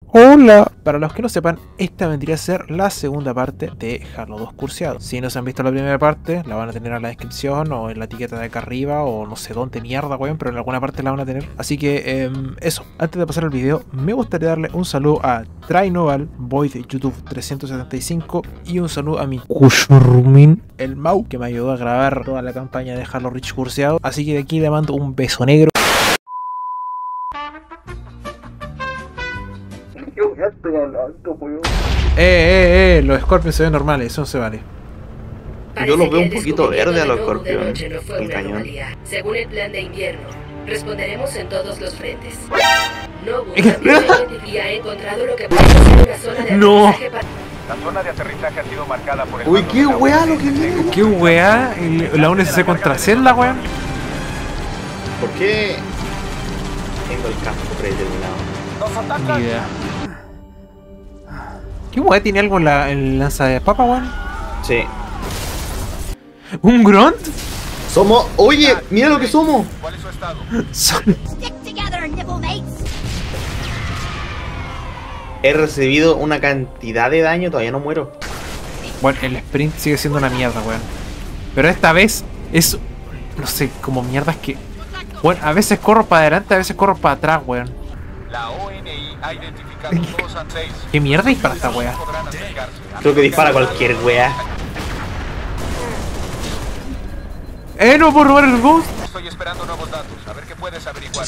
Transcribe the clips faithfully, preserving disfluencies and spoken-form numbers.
Hola. Para los que no sepan, esta vendría a ser la segunda parte de Halo dos Curseado. Si no se han visto la primera parte, la van a tener en la descripción o en la etiqueta de acá arriba o no sé dónde mierda, weón, pero en alguna parte la van a tener. Así que, eh, eso. Antes de pasar al video, me gustaría darle un saludo a Trainoval, Void YouTube trescientos setenta y cinco y un saludo a mi Kushurmin, el Mau, que me ayudó a grabar toda la campaña de Halo Reach Curseado. Así que de aquí le mando un beso negro. Yo ya estoy hablando, weón. Eh, eh, eh, los Scorpions se ven normales, eso no se vale. Yo los veo un poquito verde a los Scorpions, el cañón. Según el plan de invierno, responderemos en todos los frentes. Nobu también ha encontrado lo que parece ser una zona de No. aterrizaje para... La zona de aterrizaje ha sido marcada por el... Uy, mando qué de la weá U N lo que viene. ¿Qué weá? ¿El- ¿La U N S C contra Zelda, weón? ¿Por qué tengo el casco predeterminado? ¡Nos atacan! Ni idea. ¿Qué weá tiene algo en la en el lanza de papa, weón? Sí. ¿Un grunt? Somos... Oye, mira lo que somos. ¿Cuál es su estado? Son- Stick together, nibble mates. He recibido una cantidad de daño, todavía no muero. Bueno, el sprint sigue siendo una mierda, weón. Pero esta vez es... No sé, como mierdas que... Bueno, a veces corro para adelante, a veces corro para atrás, weón. La O N I ha identificado dos and seis. ¿Qué mierda dispara esta weá? Podrán acercarse. Creo que dispara cualquier wea. ¡Eh, no puedo robar el ghost! Estoy esperando nuevos datos. A ver qué puedes averiguar.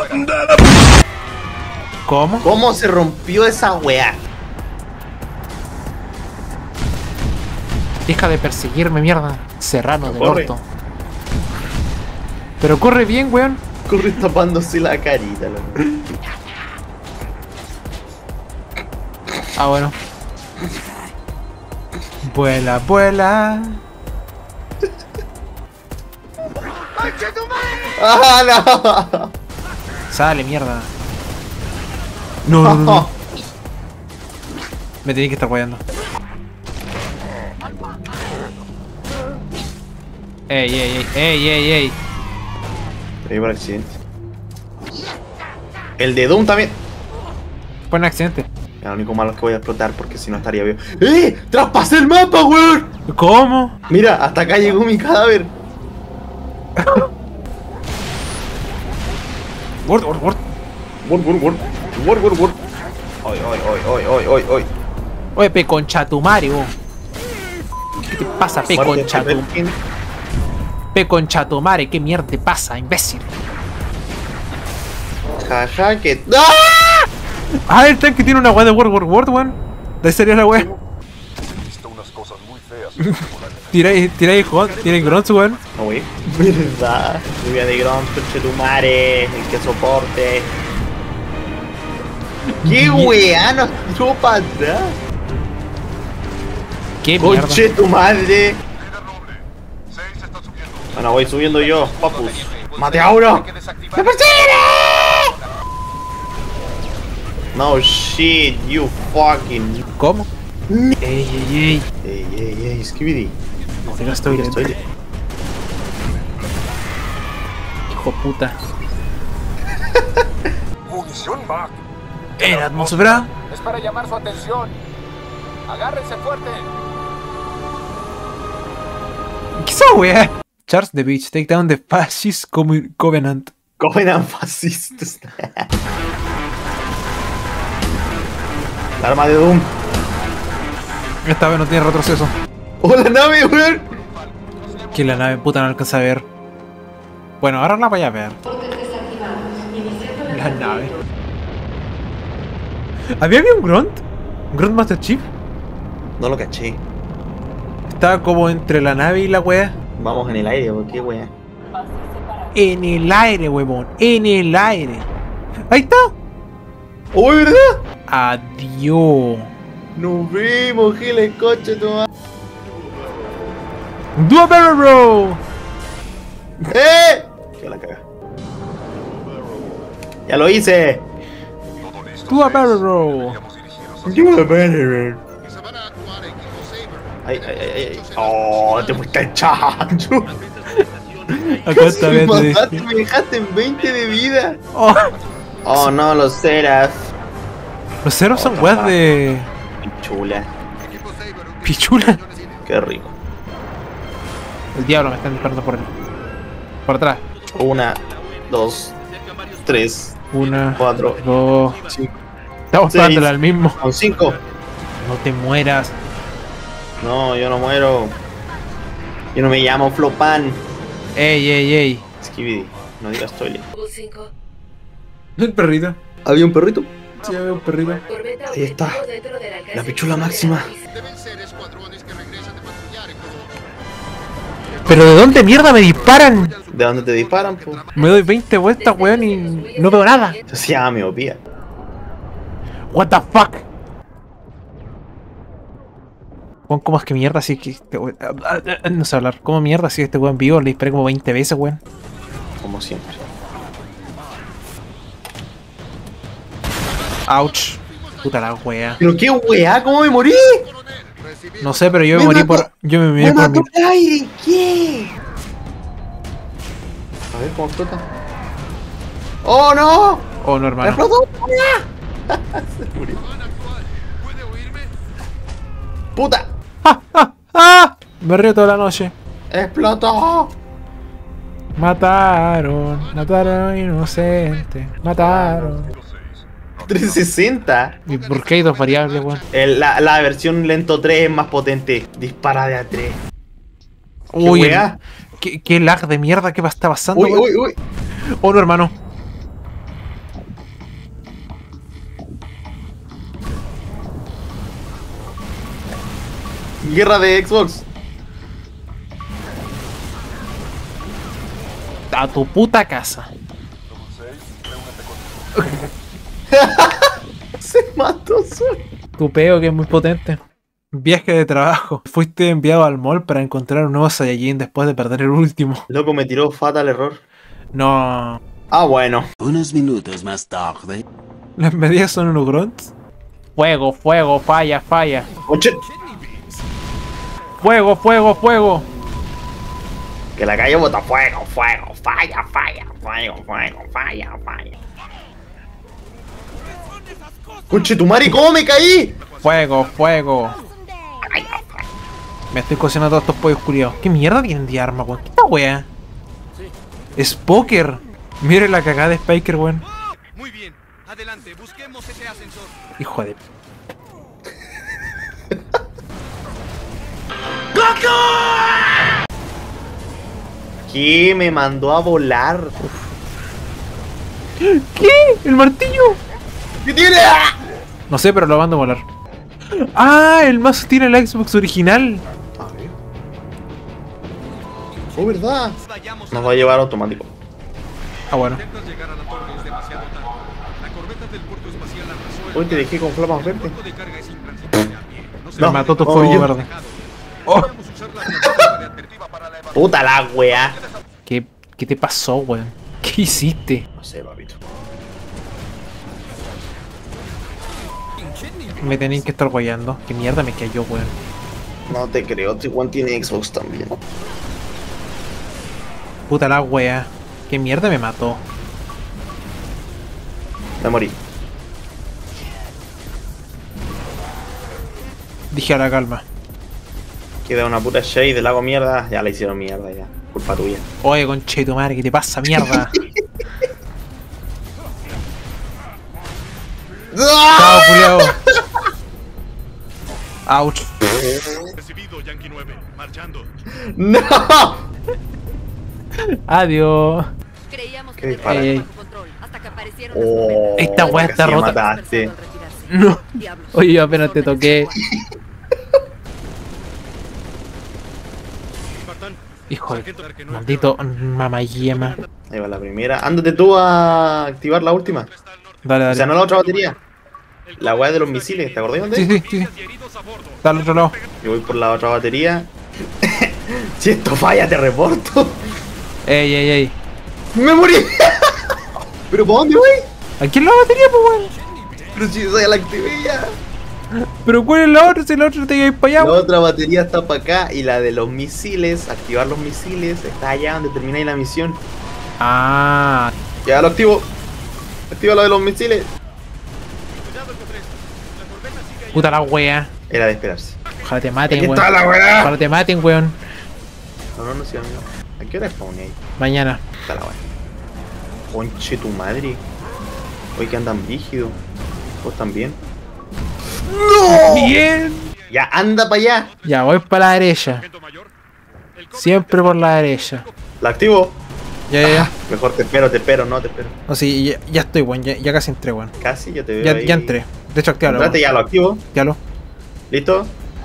¿Cómo? ¿Cómo se rompió esa wea? Deja de perseguirme, mierda. Serrano del Corre. orto. Pero corre bien, weón. Corre tapándose la carita, loco. Ah, bueno. Vuela, vuela. ¡Ah, no! Sale, mierda. No, no, no, no. Me tenía que estar guayando. Ey, ey, ey, ey, ey, ey. Te por accidente. El de Doom también. Fue un accidente. Lo único malo es que voy a explotar porque si no estaría vivo. ¡Eh! ¡Traspasé el mapa, weón! ¿Cómo? Mira, hasta acá llegó mi cadáver. Word, word, word. Word, word, word. Word, word, word. Oy, oy, oy, oy, oy, oy. Oye, pe concha tu Mario. ¿Qué te pasa, pe Muerte, concha tu? Pelkin. Pe concha tu madre, ¿qué mierda te pasa, imbécil? Jaja, que. ¡Ah! Ah, el tanque tiene una weá de World War Word, weón. De ahí sería la weá. He visto unas cosas muy feas. Tiráis, tiráis, tiráis grunts, weón. No, wey. ¿Verdad? Lluvia de Grom, coche tu madre, el que soporte. ¡Qué weá! Nos tiró para atrás. Qué mierda. ¡Coche tu madre! Líder noble. seis está subiendo. Bueno, voy subiendo yo, papus. ¡Mate a uno! Hay que desactivar- No shit, you fucking. ¿Cómo? Ey, ey, ey. Ey, ey, ey, Skibidi. No, yo estoy, Estoy. hijo puta. Munición Mac. ¿En la atmósfera? Es para llamar su atención. Agárrense fuerte. ¿Qué esa weá? Charles the Beach, take down the fascist co- covenant. Covenant fascistas. La arma de Doom. Esta vez no tiene retroceso. ¡Oh, la nave, weón! Que la nave puta no alcanza a ver. Bueno, ahora la voy a ver. La nave. ¿Había habido un grunt? ¿Un grunt Master Chief? No lo caché. Estaba como entre la nave y la wea. Vamos en el aire, ¿por qué, weón? En el aire, huevón. En el aire. Ahí está. ¡Oh, verdad! Adiós. Nos vimos, Giles, coche, tu madre. Do a barrel roll. ¡Eh! Que la caga. ¡Ya lo hice! Todo listo. Do a seis. barrel roll. Deberíamos dirigirnos hacia- Ay, ay, ay, ay. ¡Oh, te fuiste al chancho! Acá Me también te mataste, dije. me dejaste en veinte de vida. Oh, Oh, no, los Seraph. Los ceros son weas de... Chula. pichula. Qué rico. El diablo me están disparando por el... por atrás. Una, dos, tres, Una, cuatro, dos... cinco. Estamos seis. dándole al mismo. Con cinco. No te mueras. No, yo no muero. Yo no me llamo Flopan. Ey, ey, ey. Skibidi, no digas toilet. cinco. El perrito. ¿Había un perrito? Sí, había un perrito. Corbeta Ahí está. objetivo dentro del alcance La pichula visual de la máxima. pista. Deben ser escuadrones que regresan de patrullar en todo. ¿Pero de dónde mierda me disparan? ¿De dónde te disparan, po? Me doy veinte vueltas, weón, y no veo nada. Eso se llama miopía. What the fuck? Weón, ¿cómo es que mierda si es que este weón... ah, ah, ah, no sé hablar. ¿Cómo mierda si este weón vivo? Le disparé como veinte veces, weón. Como siempre. Ouch. Puta la wea. ¿Pero qué weá? ¿Cómo me morí? No sé, pero yo me Me morí mató. por... Yo me morí ¡Me por mató mi... el aire! ¿Qué? A ver cómo explota. ¡Oh no! Oh, no, hermano. ¡Explotó! Se murió. ¡Puta! ¡Ah, ah, ah! Me río toda la noche. ¡Explotó! Mataron, mataron a un inocente. Mataron. trescientos sesenta. ¿Y por qué hay dos variables, weón? El- la, la versión lento tres es más potente. Dispara de a tres. Uy, weá? ¿qué, qué lag de mierda que está pasando, Uy, weón? uy, uy. Oh, no, hermano. Guerra de Xbox. A tu puta casa. Se mató solo. Tu peo que es muy potente. Viaje de trabajo. Fuiste enviado al mall para encontrar un nuevo Saiyajin después de perder el último. Loco, me tiró fatal error. No. Ah, bueno. Unos minutos más tarde. ¿Las medidas son unos grunts? Fuego, fuego, falla, falla. Oche. Fuego, fuego, fuego. Que la calle bota fuego, fuego, falla, falla, fuego, fuego, falla, falla. Conche tu madre, ¿cómo me caí? Fuego, fuego. Me estoy cocinando todos estos pollos culiados. ¿Qué mierda tienen de arma, weón? ¿Qué esta wea? Es póker. Mire la cagada de Spiker, weón. Muy bien, adelante, busquemos ese ascensor. Hijo de... ¿Qué? Me mandó a volar. ¿Qué? ¿El martillo? ¿Qué tiene? No sé, pero lo mando a volar. Ah, el mazo tiene la Xbox original. A ver. Oh, ¿verdad? Vayamos Nos va a llevar automático. Ah, bueno. Intentas llegar a la torre es demasiado tarde. La corbeta del puerto espacial arrasó el Hoy te dejé con flamas verdes. punto de carga es intransitable a pie. No se Me No. mató tu Oh, fuego yo- verde. Oh, podemos usar la plataforma de advertiva para la evacuación. Puta la wea. ¿qué, ¿qué te pasó, weón? ¿Qué hiciste? No sé, papito. Me tenían que estar guayando. ¿Qué mierda me cayó, weón? No te creo, tu Juan tiene Xbox también. Puta la wea. ¿Qué mierda me mató? Me morí. Dije a la calma. Queda una puta shade del lago mierda. Ya la hicieron mierda, ya. Culpa tuya. Oye, conche tu madre, ¿qué te pasa, mierda? Chao, culiao. Ouch. Recibido, Yankee nueve. Marchando. ¡No! Adiós. Creíamos ¿Qué que dispara? Ey, ey. bajo control hasta que aparecieron Oh, Esta wea está casi me rota. mataste. No. Oye, yo apenas te toqué. Spartan, Hijo de... sargento que no Maldito mamayema. Ahí va la primera. Ándate tú a activar la última. Dale, O sea, dale. no la otra batería. La weá de los misiles, ¿te acordás dónde? Sí, sí, sí. y heridos a bordo. Está al otro lado. Yo voy por la otra batería. Si esto falla, te reporto. Ey, ey, ey. ¡Me morí! ¿Pero por dónde voy? ¿Aquí es la batería, pues, weón? Pero si esa ya la activé ya. Pero ¿cuál es la otra? Si la otra te iba a ir para allá, La weón. otra batería está para acá y la de los misiles, activar los misiles, está allá donde termináis la misión. Ah. Ya lo activo. Activa la de los misiles. Cuidado, Eco tres. Puta la wea. Era de esperarse. Ojalá te maten, Aquí weón. está la weá. Ojalá te maten, weón. No, no, no, sí, amigo. ¿A qué hora es spawn ahí? Mañana. Está la weá. Conche tu madre. Hoy que andan rígidos. ¿Vos también? Bien. Ya, anda para allá. Ya, voy para la derecha. Sargento mayor, el covenant Siempre por la derecha. ¿La activo? Ya, ya, ya. Mejor te espero, te espero, no te espero. No, sí, ya, ya estoy, weón. Ya, ya casi entré, weón. Casi, ya te veo Ya, ahí. ya entré. De hecho, activalo. Entrate, ya lo activo. Ya lo. ¿Listo?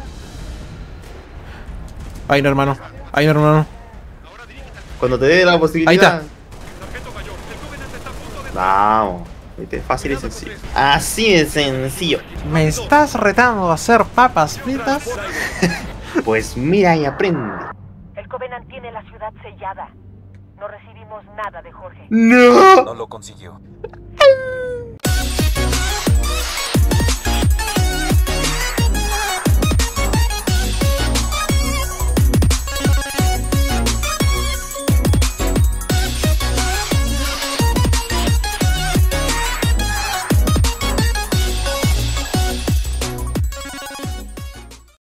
Ay, no, hermano. Ay, no, hermano. Cuando te dé la posibilidad. Ahí está. sargento mayor, el covenant está a punto de Vamos. Viste, fácil y sencillo. Así de sencillo. ¿Me estás retando a hacer papas fritas? Pues mira y aprende. El Covenant tiene la ciudad sellada. No recibimos nada de Jorge. ¡No! No lo consiguió.